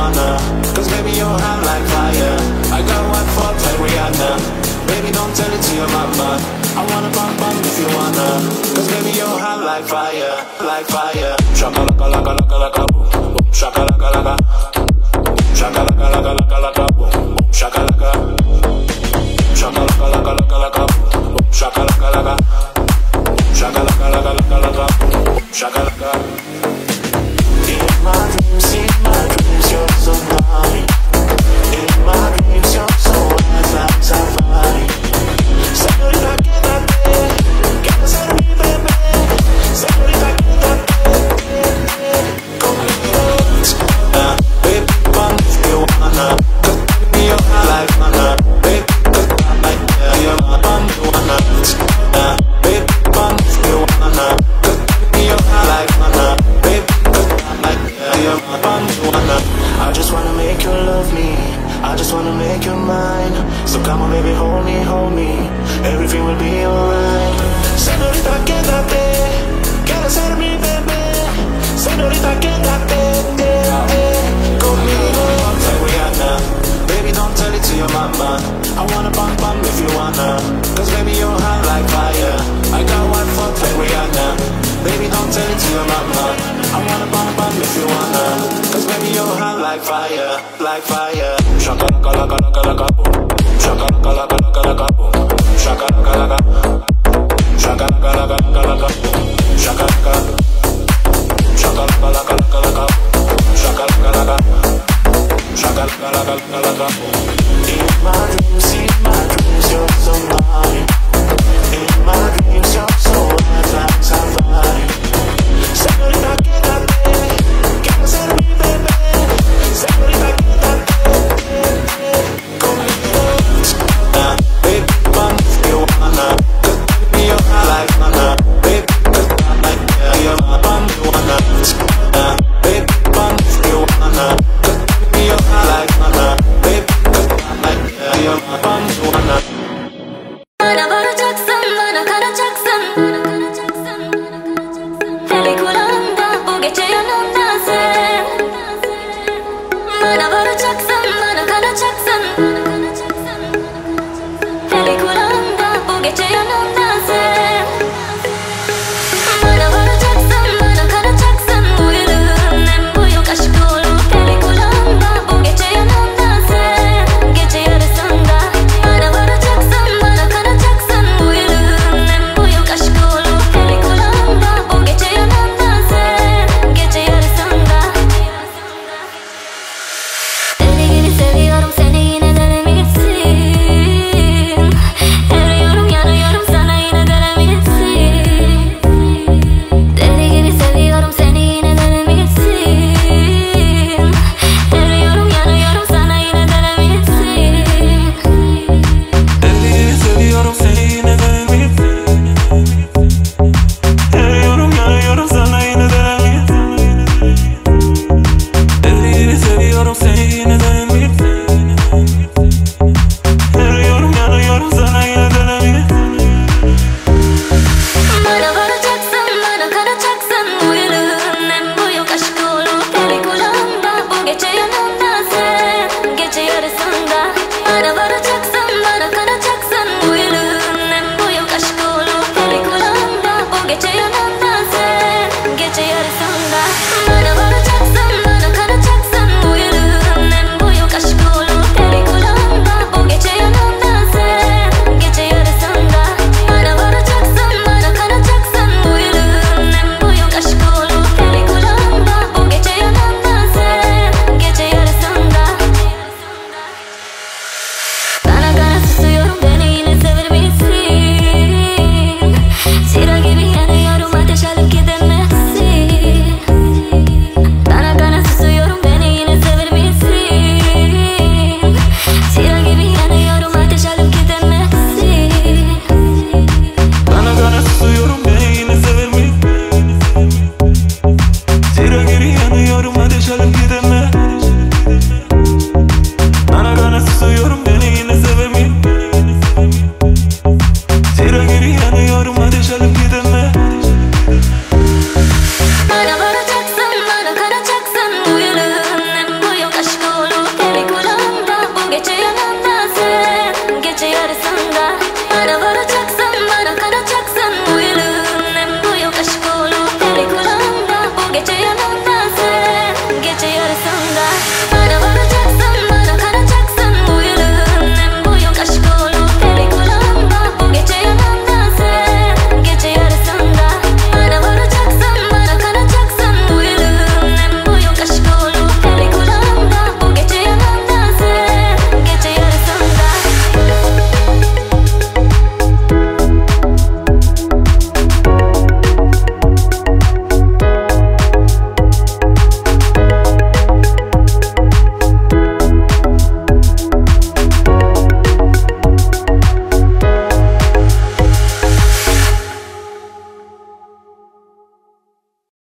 wanna. Cause baby, you're hot like fire. I got one for like Rihanna. Baby, don't tell it to your mama. I wanna bump bump if you wanna. Cause baby, you're hot like fire, like fire. Shaka laka laka laka laka boom, boom. Shaka laka laka. Shaka laka laka laka laka boom, boom. Shaka laka. Shaka laka laka laka laka boom, boom. Shaka laka laka. Shaka laka laka laka laka boom, boom. Shaka laka. In my dreams, you're so mine. In my dreams, you're so hot like safari. Señorita, quédate, quieres ser mi bebé. Señorita, quédate conmigo. Baby, bump if you wanna. Cause baby, you're hot like manna. Baby, cause I like you're my bump, you wanna. Baby, bump if you wanna. Cause baby, you're hot like manna. Baby, cause I like you're my bump, you wanna. I just wanna make you love me. I just wanna make you mine. So come on baby, hold me, hold me. Everything will be alright. Señorita, quédate, quieres ser mi bebé. Señorita, quédate conmigo. Like Rihanna. Baby, don't tell it to your mama. I wanna bump bump if you wanna. Cause baby, you're hot like fire. I got one fuck like Rihanna. Baby, don't tell it to your mama. I wanna bump bump if you wanna. Cause baby, you're hot like fire, like fire. Shaka laka laka laka laka boom. Shaka laka laka laka laka boom. Shaka laka laka. Shaka laka laka laka laka boom. Shaka laka. Shaka laka laka laka laka boom. Shaka laka laka. Shaka laka laka laka laka boom. In my dreams, you're so mine. In my dreams, you're so hot like safari.